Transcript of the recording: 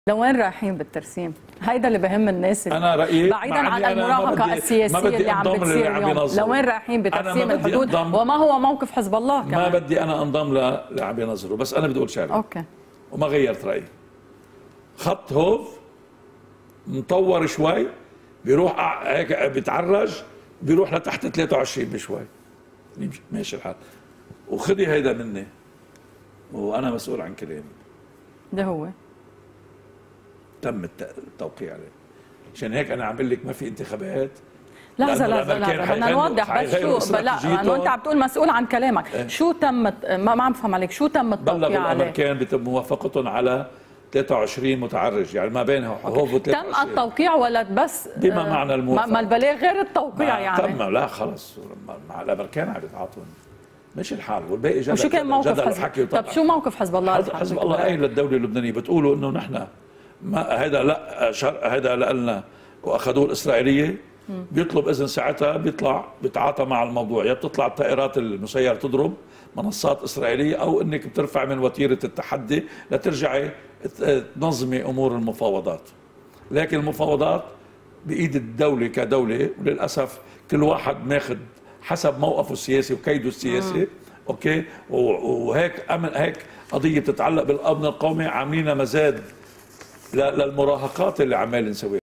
لوين رايحين بالترسيم؟ هيدا اللي بهم الناس اللي انا رايي بعيدا عن المراهقه السياسيه اللي عم بتصير اليوم. لوين رايحين بترسيم الحدود وما هو موقف حزب الله كمان؟ ما بدي انا انضم اللي عم ينظروا، بس انا بدي اقول شغله اوكي وما غيرت رايي. خط هوف مطور شوي بيروح هيك بيتعرج بيروح لتحت 23 بشوي ماشي الحال. وخذي هيدا مني وانا مسؤول عن كلامي. ده هو تم التوقيع عليه. عشان هيك انا عامل لك ما في انتخابات. لحظة بدنا نوضح بس شو لا انه انت عم تقول مسؤول عن كلامك، شو تم ما عم بفهم عليك، شو تم التوقيع عليه؟ بلغوا الامريكان بتم موافقتهم على 23 متعرج، يعني ما بينها هوف و 23. تم التوقيع ولا بس بما معنى الموافقة؟ ما البلاغ غير التوقيع يعني. تم لا خلص مع الامريكان عم يتعاطون مش الحال والباقي جدل. وشو كان موقف حزب؟ طب شو موقف حزب الله؟ حزب الله قايل للدولة اللبنانية بتقولوا انه نحن ما هذا لا هذا لنا واخذوه الاسرائيليه بيطلب اذن ساعتها بيطلع بيتعاطى مع الموضوع، يا بتطلع الطائرات المسيره تضرب منصات اسرائيليه او انك بترفع من وتيره التحدي لترجعي تنظمي امور المفاوضات. لكن المفاوضات بايد الدوله كدوله، وللاسف كل واحد ماخذ حسب موقفه السياسي وكيده السياسي. اوكي وهيك هيك قضيه بتتعلق بالامن القومي عاملين مزاد للمراهقات اللي عمال نسويها.